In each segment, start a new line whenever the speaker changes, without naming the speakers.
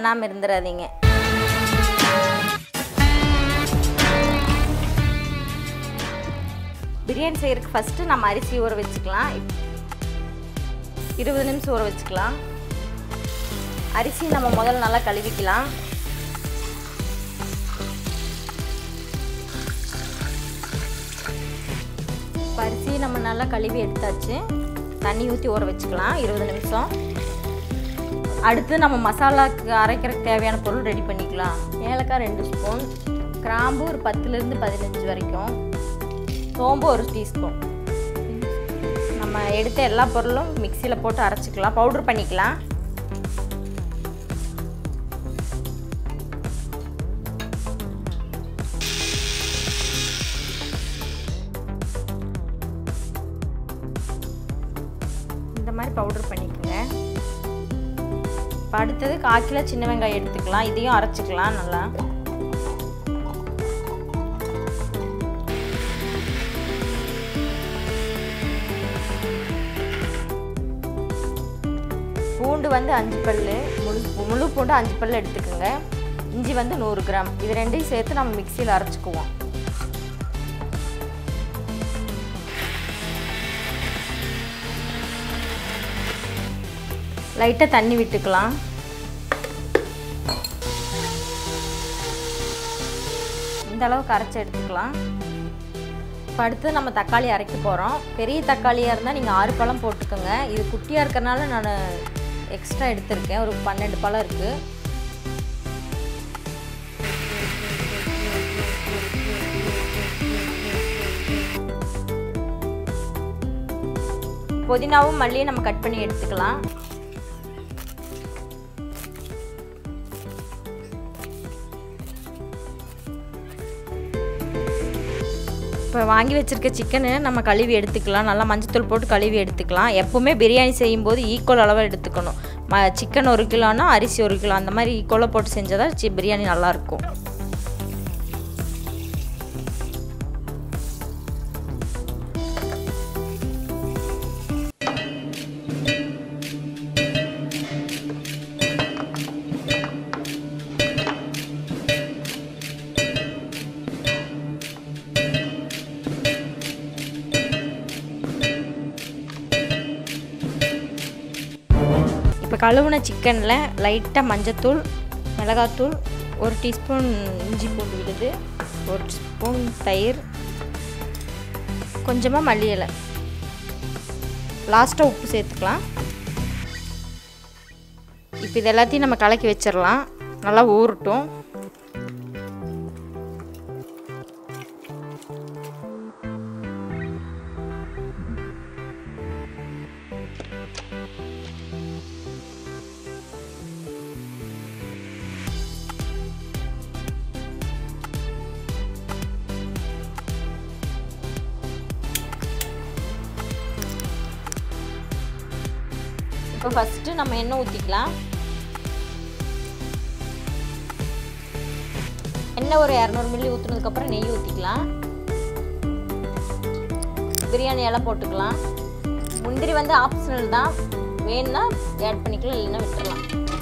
பண்ணாமல் இருந்துடாதீங்க. பிரியாணி செய்கிறதுக்கு ஃபஸ்ட்டு நம்ம அரிசி ஊற வச்சுக்கலாம். 20 நிமிஷம் ஊற வச்சுக்கலாம். அரிசி நம்ம முதல்ல நல்லா கழுவிக்கலாம். அரிசி நம்ம நல்லா கழுவி எடுத்தாச்சு. தண்ணி ஊற்றி ஊற வச்சுக்கலாம் 20 நிமிஷம். அடுத்து நம்ம மசாலாவுக்கு அரைக்கிறதுக்கு தேவையான பொருள் ரெடி பண்ணிக்கலாம். ஏலக்காய் 2 ஸ்பூன், கிராம்பு ஒரு 10லேருந்து 15 வரைக்கும், சோம்பு 1 டீஸ்பூன். நம்ம எடுத்த எல்லா பொருளும் மிக்சியில் போட்டு அரைச்சிக்கலாம், பவுட்ரு பண்ணிக்கலாம். இந்த மாதிரி பவுடர் பண்ணிக்கோங்க. இப்போ அடுத்தது 1/4 கிலோ சின்ன வெங்காயம் எடுத்துக்கலாம். இதையும் அரைச்சிக்கலாம் நல்லா. பூண்டு வந்து 5 பல், முழு பூண்டு 5 பல் எடுத்துக்கோங்க. இஞ்சி வந்து 100 கிராம். இது ரெண்டையும் சேர்த்து நம்ம மிக்சியில் அரைச்சிக்குவோம். லைட்டாக தண்ணி விட்டுக்கலாம். இந்த அளவுக்கு அரைச்சி எடுத்துக்கலாம். இப்போ அடுத்து நம்ம தக்காளி அரைக்க போகிறோம். பெரிய தக்காளியாக இருந்தால் நீங்கள் 6 பழம் போட்டுக்கோங்க. இது குட்டியாக இருக்கிறனால நான் எக்ஸ்ட்ரா எடுத்திருக்கேன். ஒரு 12 பழம் இருக்குது. புதினாவும் மல்லியும் நம்ம கட் பண்ணி எடுத்துக்கலாம். இப்போ வாங்கி வச்சுருக்க சிக்கனை நம்ம கழுவி எடுத்துக்கலாம். நல்லா மஞ்சத்தூள் போட்டு கழுவி எடுத்துக்கலாம். எப்போவுமே பிரியாணி செய்யும்போது ஈக்குவல் அளவாக எடுத்துக்கணும். சிக்கன் 1 கிலோனா அரிசி 1 கிலோ, அந்த மாதிரி ஈக்குவலாக போட்டு செஞ்சால் தான் பிரியாணி நல்லாயிருக்கும். இப்போ கழுவுன சிக்கனில் லைட்டாக மஞ்சத்தூள், மிளகாத்தூள், 1 டீஸ்பூன் இஞ்சி பூண்டு விழுது, 1 ஸ்பூன் தயிர், கொஞ்சமாக மல்லி இலை, லாஸ்ட்டாக உப்பு சேர்த்துக்கலாம். இப்போ இது எல்லாத்தையும் நம்ம கலக்கி வச்சிடலாம். நல்லா ஊறட்டும். இப்போ ஃபஸ்ட்டு நம்ம எண்ணெய் ஊற்றிக்கலாம். எண்ணெய் ஒரு 200 மில்லி ஊற்றுனதுக்கப்புறம் நெய் ஊற்றிக்கலாம். பிரியாணி எல்லாம் போட்டுக்கலாம். முந்திரி வந்து ஆப்ஷனல் தான், வேணும்னா ஆட் பண்ணிக்கலாம், இல்லைன்னா விட்டுடலாம்.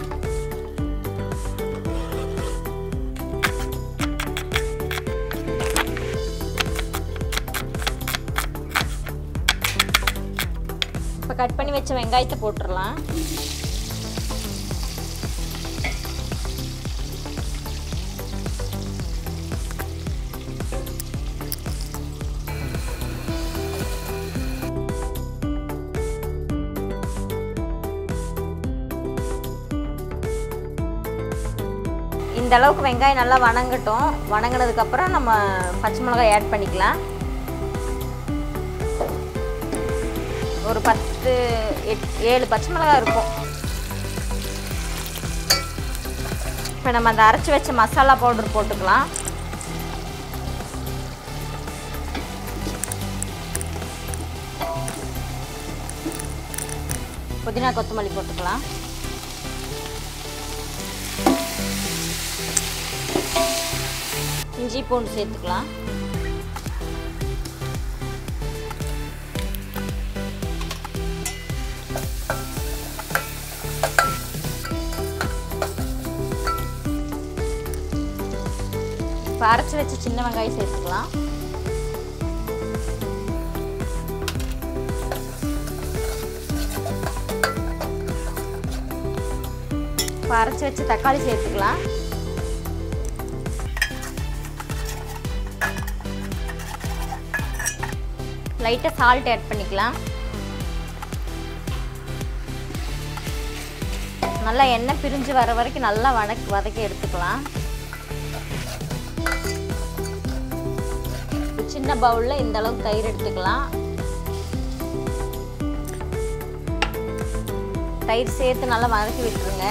இப்போ கட் பண்ணி வச்ச வெங்காயத்தை போட்டுடலாம். இந்த அளவுக்கு வெங்காயம் நல்லா வணங்கட்டும். வணங்கினதுக்கப்புறம் நம்ம பச்சை மிளகாய் ஆட் பண்ணிக்கலாம். ஒரு 7 பச்சை மிளகாய் இருக்கும். இப்போ நம்ம அந்த அரைச்சி வச்ச மசாலா பவுடர் போட்டுக்கலாம். புதினா கொத்தமல்லி போட்டுக்கலாம். இஞ்சி பூண்டு சேர்த்துக்கலாம். இப்போ அரைச்சி வச்சு சின்ன வெங்காயம் சேர்த்துக்கலாம். இப்போ அரைச்சி வச்சு தக்காளி சேர்த்துக்கலாம். லைட்டாக சால்ட் ஆட் பண்ணிக்கலாம். நல்லா எண்ணெய் பிரிஞ்சு வர வரைக்கும் நல்லா வதக்கி எடுத்துக்கலாம். சின்ன பவுலில் இந்த அளவுக்கு தயிர் எடுத்துக்கலாம். தயிர் சேர்த்து நல்லா வதக்கி விட்டுருங்க.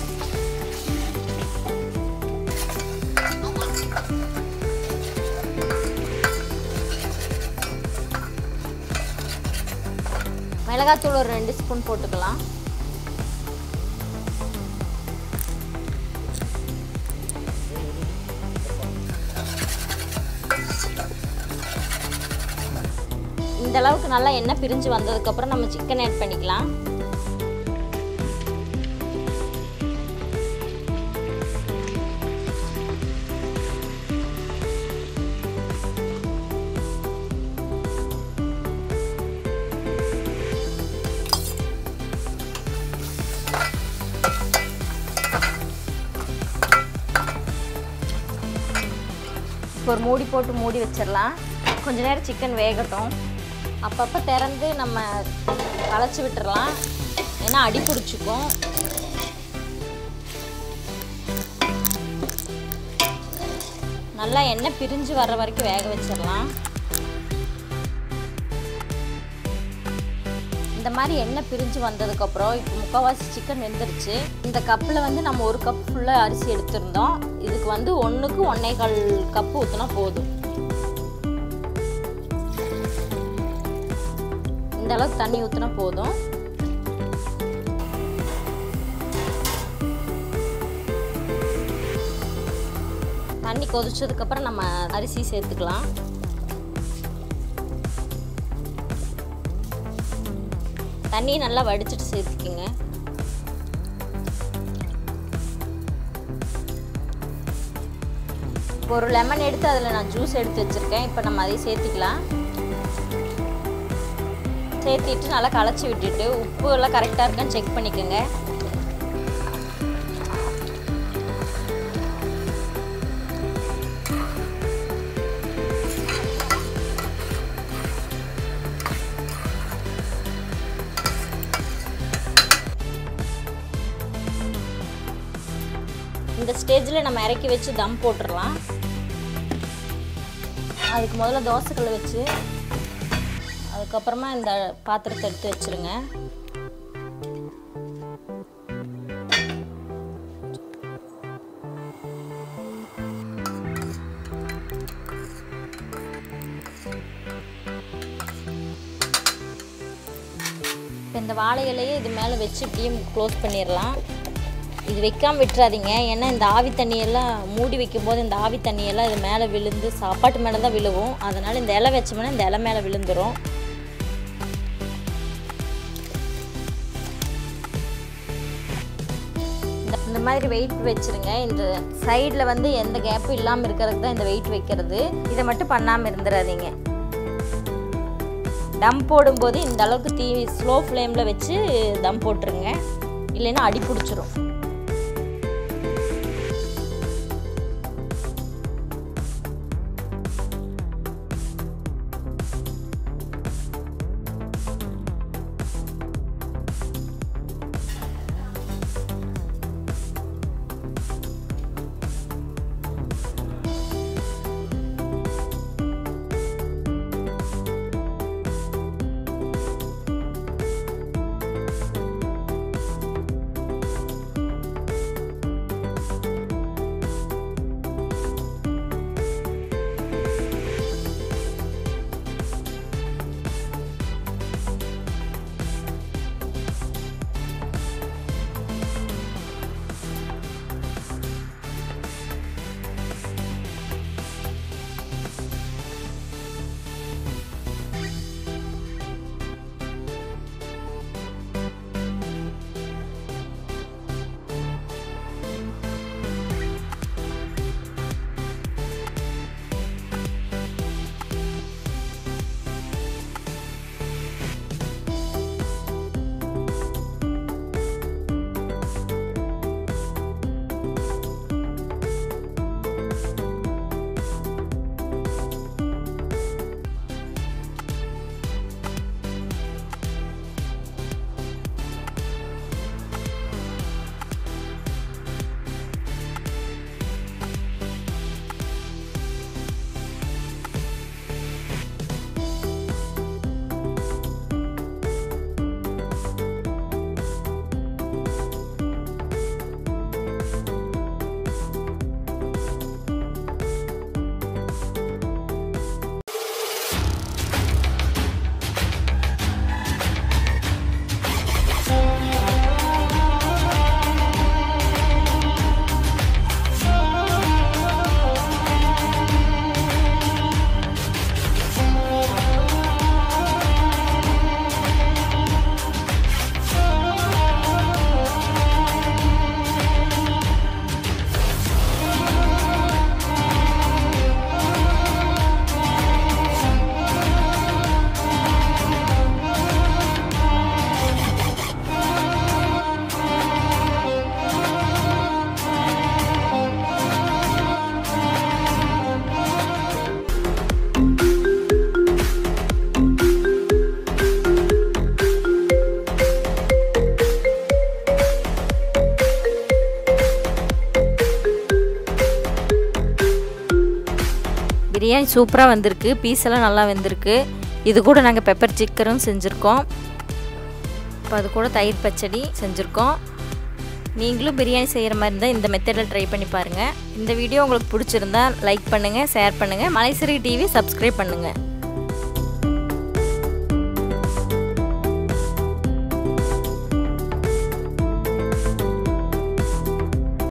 மிளகாத்தூள் ஒரு 2 ஸ்பூன் போட்டுக்கலாம். இந்த அளவுக்கு நல்லா எண்ணெய் பிரிஞ்சு வந்ததுக்கப்புறம் நம்ம சிக்கன் ஆட் பண்ணிக்கலாம். இப்போ ஒரு மூடி போட்டு மூடி வச்சிடலாம். கொஞ்ச நேரம் சிக்கன் வேகட்டும். அப்பப்போ திறந்து நம்ம கலச்சி விட்டுறலாம், ஏன்னா அடி பிடிச்சிக்கும். நல்லா எண்ணெய் பிரிஞ்சு வர்ற வரைக்கும் வேக வச்சிடலாம். இந்த மாதிரி எண்ணெய் பிரிஞ்சு வந்ததுக்கப்புறம் இப்போ முக்கால்வாசி சிக்கன் வெந்துருச்சு. இந்த கப்பில் வந்து நம்ம 1 கப் ஃபுல்லாக அரிசி எடுத்திருந்தோம். இதுக்கு வந்து 1க்கு 1.25 கப்பு ஊற்றினா போதும். இந்த அளவுக்கு தண்ணி ஊற்றினா போதும். தண்ணி கொதிச்சதுக்கப்புறம் நம்ம அரிசி சேர்த்துக்கலாம். தண்ணி நல்லா வடிச்சிட்டு சேர்த்துக்குங்க. ஒரு லெமன் எடுத்து அதில் நான் ஜூஸ் எடுத்து வச்சுருக்கேன். இப்போ நம்ம அதை சேர்த்துக்கலாம். சேர்த்திட்டு நல்லா கலச்சி விட்டுட்டு உப்பு எல்லாம் கரெக்டாக இருக்கான்னு செக் பண்ணிக்கோங்க. இந்த ஸ்டேஜில் நம்ம இறக்கி வச்சு தம் போட்டுடலாம். அதுக்கு முதல்ல தோசைக்கல்லை வச்சு அதுக்கப்புறமா இந்த பாத்திரத்தை எடுத்து வச்சுருங்க. இந்த வாழை இலையை இது மேலே வச்சு இப்படியே க்ளோஸ் பண்ணிடலாம். இது வைக்காமல் விட்டுறாதீங்க, ஏன்னா இந்த ஆவி தண்ணியெல்லாம் மூடி வைக்கும்போது இந்த ஆவி தண்ணியெல்லாம் இது மேலே விழுந்து சாப்பாட்டு மேலே தான் விழுவும். அதனால் இந்த இலை வச்சோம்னா இந்த இலை மேலே விழுந்துடும். இந்த மாதிரி வெயிட் வச்சுருங்க. இந்த சைடில் வந்து எந்த கேப்பும் இல்லாமல் இருக்கிறதுக்கு தான் இந்த வெயிட் வைக்கிறது. இதை மட்டும் பண்ணாமல் இருந்துடாதீங்க. தம் போடும்போது இந்த அளவுக்கு ஸ்லோ ஃப்ளேமில் வச்சு தம் போட்டுருங்க, இல்லைன்னா அடி பிடிச்சிரும். பிரியாணி சூப்பராக வந்திருக்கு. பீஸ் எல்லாம் நல்லா வெந்திருக்கு. இது கூட நாங்கள் பெப்பர் சிக்கனும் செஞ்சுருக்கோம். இப்போ அது கூட தயிர் பச்சடி செஞ்சுருக்கோம். நீங்களும் பிரியாணி செய்கிற மாதிரி இருந்தால் இந்த மெத்தடில் ட்ரை பண்ணி பாருங்கள். இந்த வீடியோ உங்களுக்கு பிடிச்சிருந்தா லைக் பண்ணுங்கள், ஷேர் பண்ணுங்கள். மலை சிறகு டிவி சப்ஸ்கிரைப் பண்ணுங்கள்.